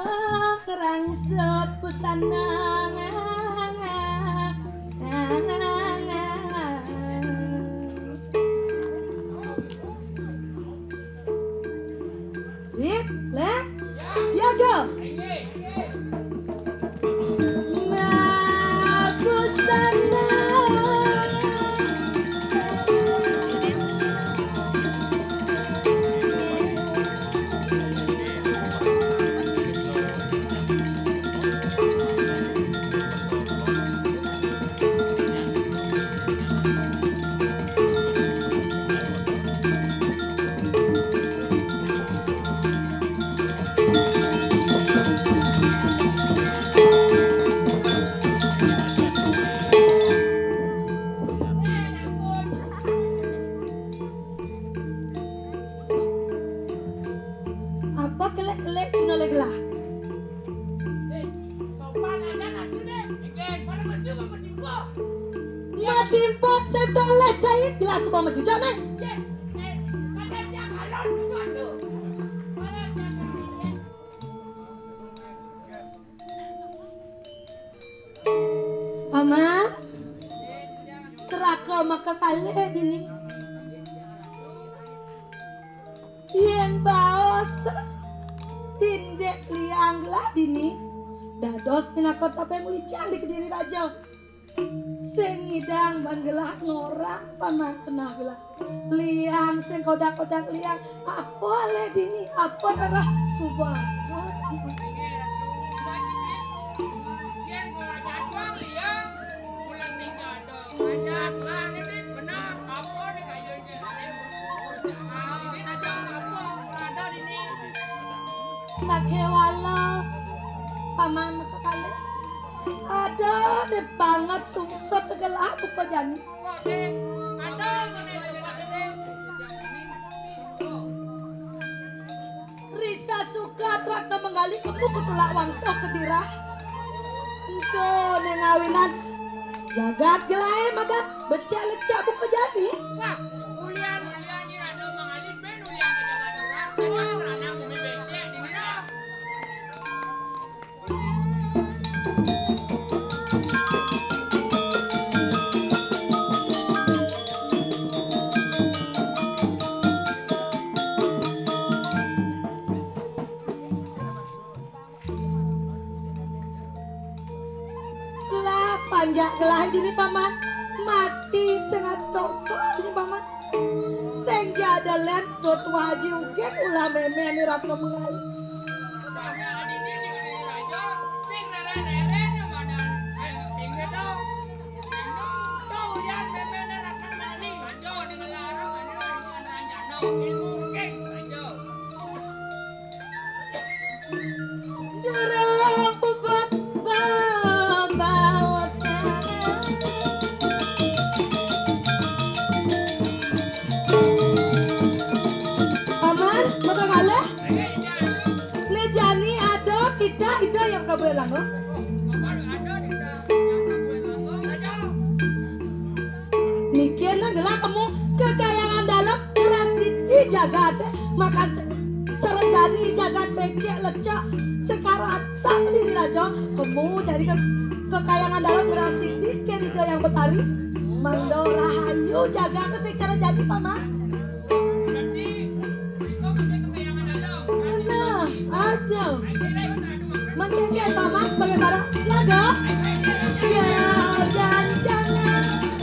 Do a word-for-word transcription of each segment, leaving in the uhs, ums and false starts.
kerangsut pusanang Sip, leh, siaga. Timpot sebelah jahit gelas semua maju jangan. Paman, seraka maka kali ini. Yang baos tindek liang lah dini. Dados pinakot apa yang licang di Kediri Raja. Sing ngidang banggelah ngorak paman kenah gelah liang sing kodak-kodak liang apa le dini apa darah subah Sakhe wala paman kekale ada deh banget sungsut tegelah buka jani Risa suka trakta menggali kamu ketulak wangso kedira engko nengawinan jagat gelai madat becek lecak buka jani wah ulian ulian ini ada mengalih ben ulian ke jagat orang saja kerana bumi becek di mana panjak gelah ini paman mati sangat dosa ini paman senja ada lentot wajib uget ulah meme ini raka mengali Lang, no? Mikir na gelah kamu kekayangan dalam prestisi jagat makan cara jani jagat becek lecak sekarang tak diri raja kamu dari ke kekayangan dalam prestisi kerido yang betari mando rahayu jagat secara jadi paman nah aja Mengkengken paman sebagai barang siaga ya dan jangan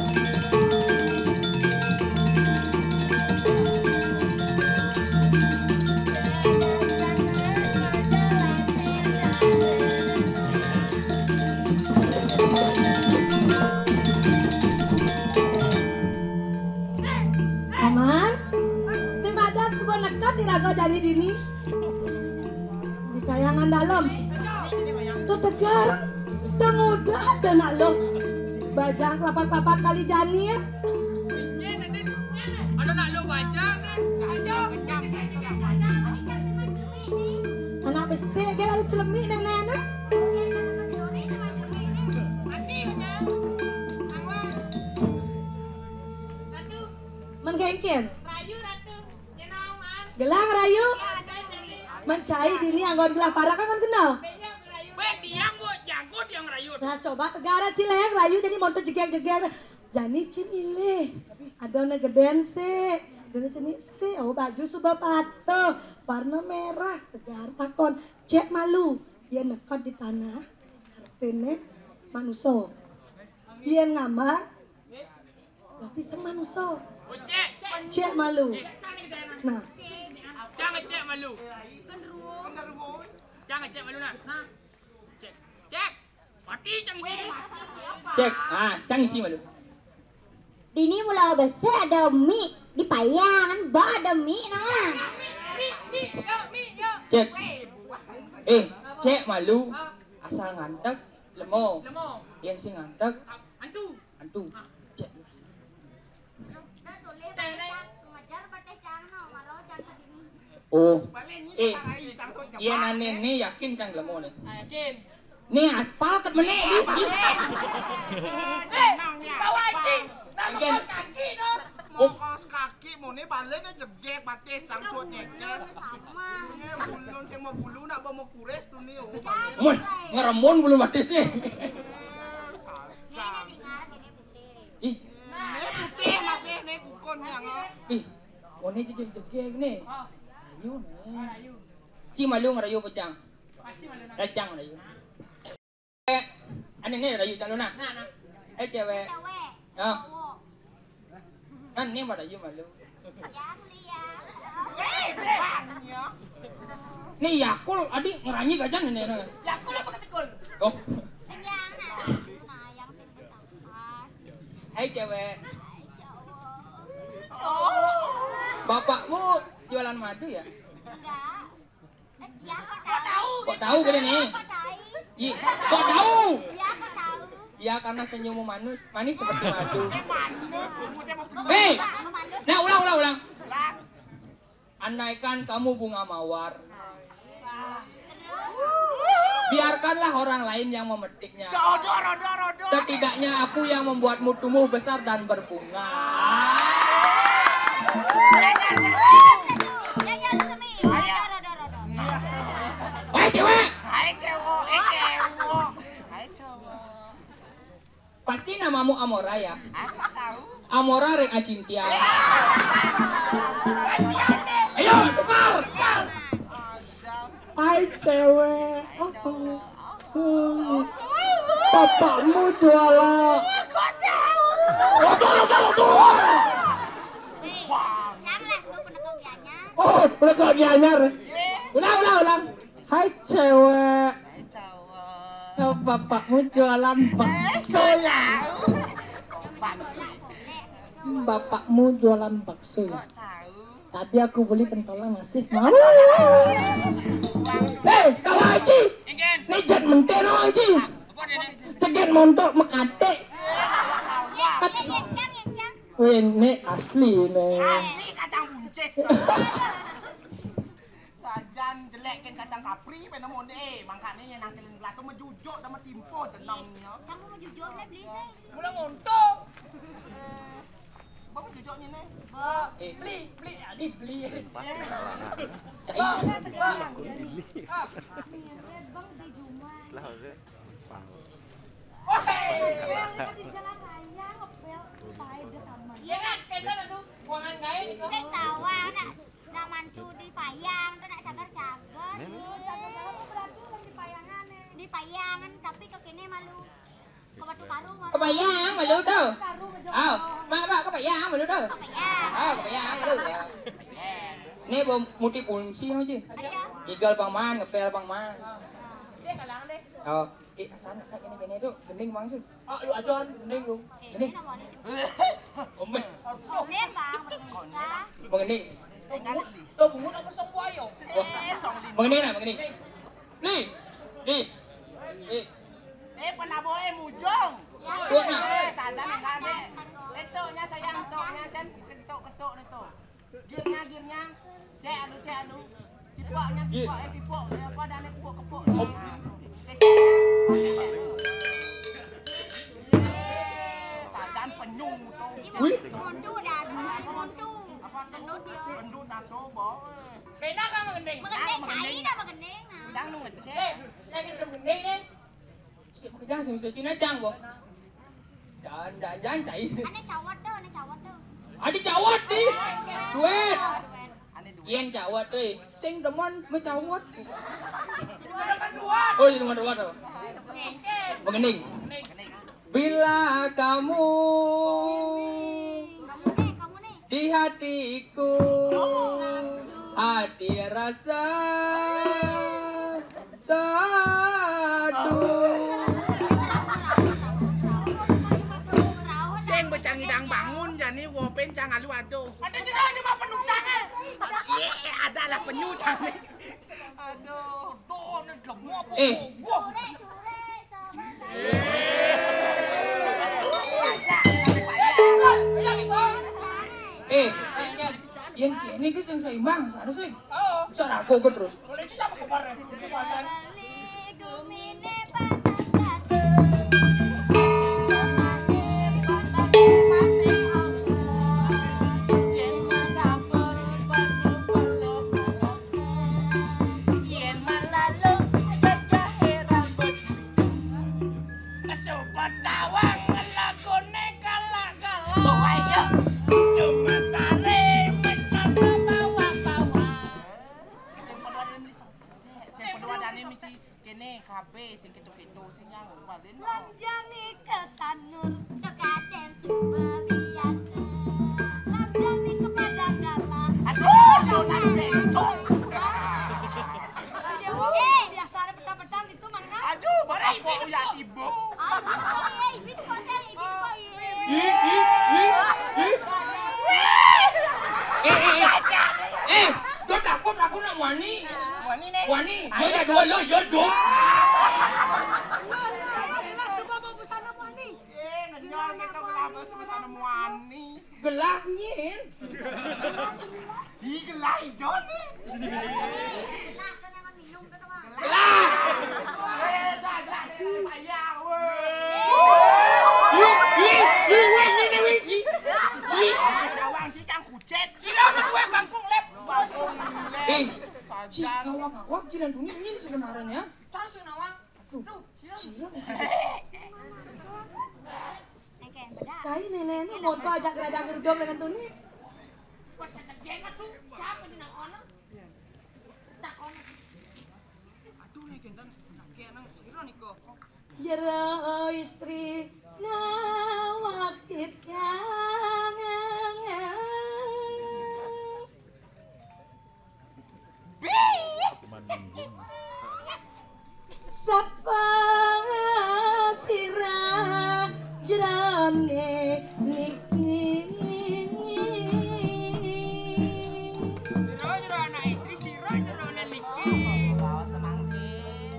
paman timadat sebuah nekat tiraga jadi dini di kayangan dalam tuh tegar, tuh mudah dan nak lo bajang lapat-lapat kali jani ya. Ada nak lo bajang ya, anak besar kan ada celemik dan nenek. Mengkengken. Rayu ratu, jenauan. Gelang rayu. Mencai dini anggon belah parah kan kan kenal. Bet diam bu, jago dia ngerayut. Nah coba negara cilek rayu jadi monto jegek-jegek. Jani cimile. Ada gedean sih. Dene cini sih. Oh baju subah pato. Warna merah. Tegar takon. Cek malu. Dia nekat di tanah. Artinya manusia. Dia ngambak. Berarti sang manusia. Oh cek, Cek malu. Nah. Jangan cek malu. Jangan cek malu nak. Nah. Cek, cek. Mati jangan sini. Cek, ah, cang isi malu. Dini mula besar ada mie di payangan, bah ada mie nah. Mi, mi, yo, mi, yo. Cek. Eh, cek malu. Asal ngantek, lemo. Lemo. Yang si ngantek, Antu. antu. Cek. Oh, eh, iya nane nih yakin cang lemo nih. Yakin. Nih aspal ket meneh di. Eh, bawa anjing. Nama kos kaki no. Mau kaos kaki, mau nih balik nih jebjek batis cangsut nyeket. Ini bulun sih mau bulu nak mau kures tuh nih. Oh balik. Mun, ngeremon belum batis nih. Sajam. Ih, Nih putih masih nih kukonnya nggak. ih, mau nih jegek-jegek nih. Oh, Ayo nih. rayu. Ci malu ngerayu pecang. Paci malu nak. Racang rayu. Eh, ane nih rayu calon nak. Nah, nah. Eh cewek. Ah, kan nih pada rayu malu. Eh, banyak. Nih Yakul adik ngerangi gajan nih. nih. Ya aku lah pakai tekul. Oh, hai cewek. Bapakmu jualan madu ya? Kok tahu gini nih? Iya, kok tahu? Ya karena senyummu manis, manis seperti madu. Hei, nah ulang ulang ulang. Andaikan kamu bunga mawar, biarkanlah orang lain yang memetiknya. Jodoh, rodoh, rodoh. Setidaknya aku yang membuatmu tumbuh besar dan berbunga. Hai cewek, Hai cewek, eh cewek. Hai cowok. pasti namamu Amora ya? Aku tahu. Amora rek acintia. Ayo tukar. Hai cewek. Bapakmu jualan. Oh, udah nyanyar. Ulang, ulang, ulang. Hai cewek. Hai cowok. Oh, bapakmu jualan bakso ya. Bapakmu jualan bakso ya. Kok tahu? Tadi aku beli pentolan ngasih mau. Hei, kau Haji. Ingin. Ini jan menteno Haji. Apa dia ni? Tegan montok mekate. Wih, ini asli nih. Asli kacang buncis. Sajan jelek kan kacang kapri pada monde eh mangkane yang nangkelin belato menjujuk sama timpo tenangnya. Mula ngontok. Eh, Bang jujuk ni nih. Eh, Beli, beli, adik beli. cai. Ya kan, kita tu buangan gaya ni kau. Di payangan tapi kekini malu. Kebatu karu malu. Kebayang malu tuh. Oh, mak mak kebayang malu tuh. Payang. Oh, kebayang malu. Ini bom multi fungsi aja. Ada. Gigal bang man, ngepel bang man. Dia kalangan deh. Oh, eh asal nak gini gini tuh, gending bang sun. Oh, lu ajon, mending lu. Ini nama ni sih. Omeh, Komen bang, mengenai. bang gending. Enggak di. Tuh bungut apa semua yo. Eh, song lin. Bang gending lah, bang gending. Nih, nih, nih. Eh, penaboe mujung. Tuh nak. Eh, sadan enggak be. Ketoknya sayang, ketoknya Cen. Ketok ketok itu. Girnya girnya. Cek aduh cek aduh. Tipoknya tipok eh tipok. Apa dane kepok kepok. Sajan penyung tuh. Montu dah, montu. Apa Gendut dia. Gendut nato boy. Kena kan mending. Mengenai cai Eh, saya sudah gede nih. Siapa kerja sih mesti Cina cang, Bo? Jangan, jangan, jangan cai. Ane cawat tuh, ane cawat tuh. Adi cawat nih. Duit. Ane duit. Yen cawat euy. Sing demen me cawat. Oh, di rumah dua tuh. Begening. Bila kamu Kamu nih, kamu nih. di hatiku, hati rasa satu. Sing becangidang bangun jani wopen cang alu aduh. Ada juga cuma penungsangan. Iya, ada lah penyu cang. Aduh. Tuh, nih gemuk. Eh, Sore, sore, sama eh, yang ini guys yang seimbang, sana sih. Oh, cara aku terus. Boleh sih sama kemarin. beli gumine patah jatuh. Sobat tawang ngelakone kalah-kalah. Cuma sare mencoba bawa-bawa. Sing kedua dane misi kene kabeh sing ketu-ketu sing yang baden. Lanjani kesanur, Dekaten sumber biasa. lanjani kepada galah. Aduh, kau tadi bencong. Video eh biasa ada petang-petang itu mangga. Aduh, bakapok ya ibu. Ah, ibu, ibu kok saya, ibu kok iya. Ih, ih, ih, ih. Eh, eh, eh. Eh, kau takut aku nak wani. Wani nih. Wani, yo ya dua lo, yo dua. Adalah sebab busana wani. Eh, ngejual kita kenapa sama wani. Gelahnya. Ih, gelai John nih. Lah, kan yang minum kan mah. Gelah. Eh, dah, dah, dah, payah, weh. Ih, ih, ih, weh, nih, nih, weh. Ih, ih. Kawang cicang kucet. Sira gue bangkung lep. Bangkung Eh, lep. si Sajang. ngawak-ngawak jiran dunia ini sebenarnya. Tahu nawang. Tuh, siang. Nengken, beda. Kai nenek ini mau tuh ajak gerajak gerudom dengan tuni. Pas kata jengat tuh, siapa di nang ono? Tak ono. Aduh nih gendang senang nang sira niko. Jero istri nawakit kangen. Sapa sirah jerone niki. Sira sira anak istri sira sira anak niki. Bawa semangkin.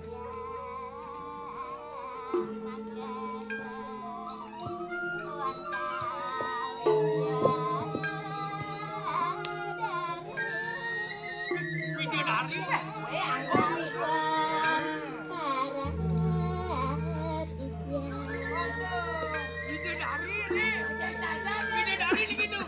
Video dari lah. Weh, angkong nih. Video dari nih. Video dari nih gitu.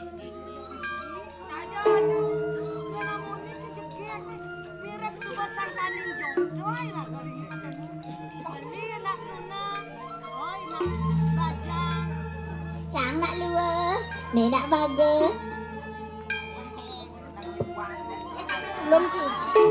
Ya namun ini kejegek nih. Mirip subah sang taning jodoh ya dari ini ketemu. Beli nak nuna. Oh nak bajang. Chẳng đã lừa, nè đã bagus. Belum ki.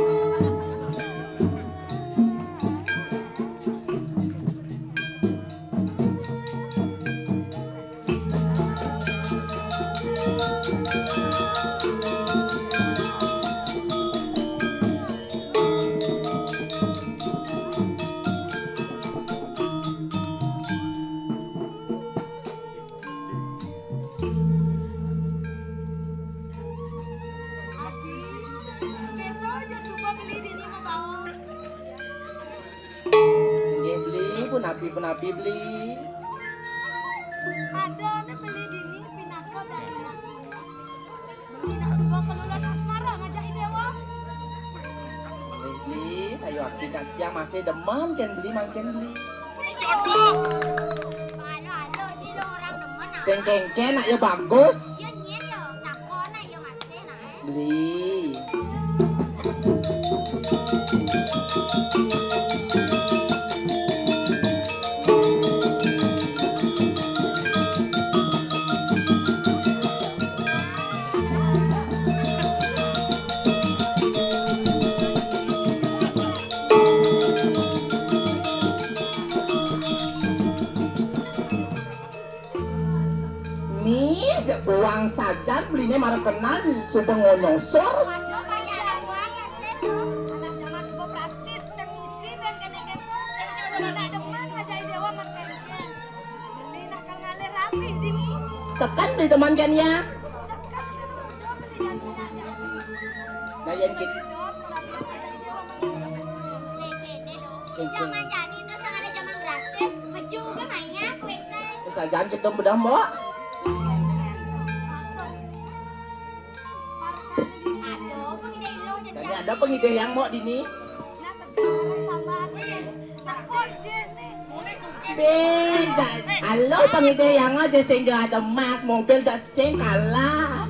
Kita aja subah beli di ini mah baos. Nggih beli, pun api pun api beli. Ada nih beli di ini pinako dari nak. Beli nak subah kelulan asmara ngajak dewa. Beli beli, saya aksi yang masih demen kan beli makin beli. Jodoh. Alo, alo, di lo orang demen ah. Sing kengken nak ya bagus. Iya nyen yo, takona yo masih nah. Beli. Uang saja belinya marah kenal sudah ngonyosor. Waduh kayak ramuan ya sih. Anak zaman sebuah praktis semisi dan kene-kene. Tidak demen ngajai dewa makanya. Beli nakal ngalir rapi dini. Tekan beli teman kan ya. Sekan sana udah mesti jadinya jadi. Nah yang kita Zaman jadi itu sangat ada zaman gratis. Baju juga mainnya kuisa. kesajaan kita mudah mbak. Jadi ada pengide yang mau dini. Beda. Halo pengide yang aja sehingga ada emas mobil dah sing kalah.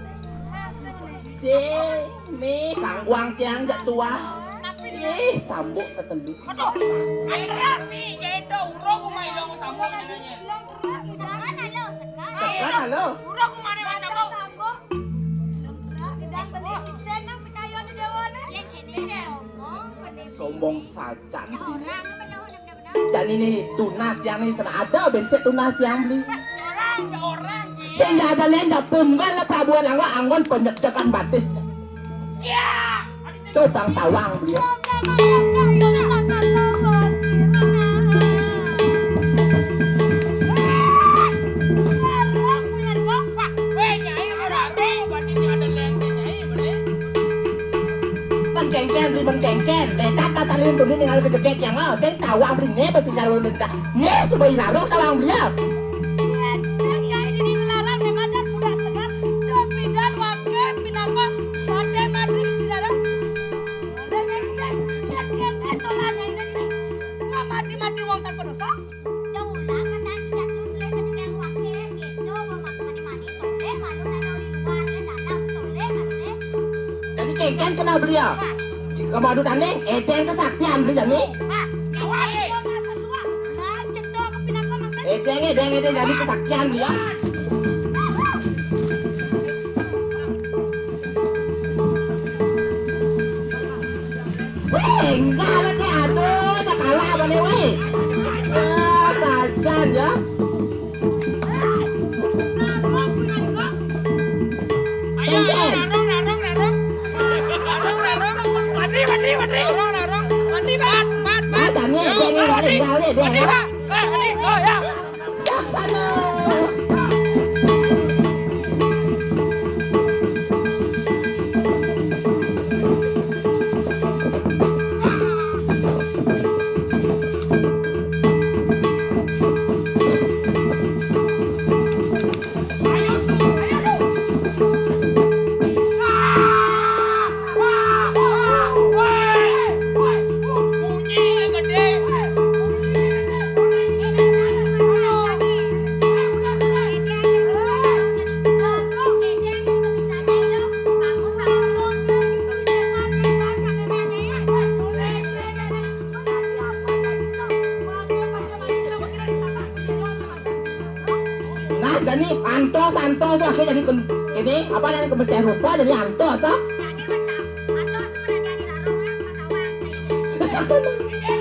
Sing me kangguang tiang jak tua. Eh sambuk tertentu. Aduh, anak nih, itu urung kumai dong sambung jadinya. Sekarang halo. Urung kumai dong sambung. Sombong saja. Dan ini tunas yang ini sana ada bensin tunas yang beli. Orang, ya orang. Sehingga ada lain dah pemban lah prabuan langwa anggon penyejakan batis. Ya. Tuh bang tawang beliau. Cengken beli cengken, lekat kata liun tuh tinggal kejeket yang ah, saya tawang beli nih pasti cara lu lekat, nih sebagai lalu tawang beliau. Jadi cengken kena beliau. Kamu adu tanding, ejeng kesaktian beli jadi. Ejeng ejeng ejeng jadi kesaktian beliau. Wih, enggak lagi aduh, tak kalah apa nih wih. Ya, sajan ya. Cengken. Mandi, mandi, mandi. Mandi, bat, bat, bat. Ada nih, ejeng balik balik dia. Mandi, bat. Eh, mandi, oh ya. Siap sana. Jadi antos antos akhirnya jadi ini apa namanya kebersihan rupa jadi antos ah.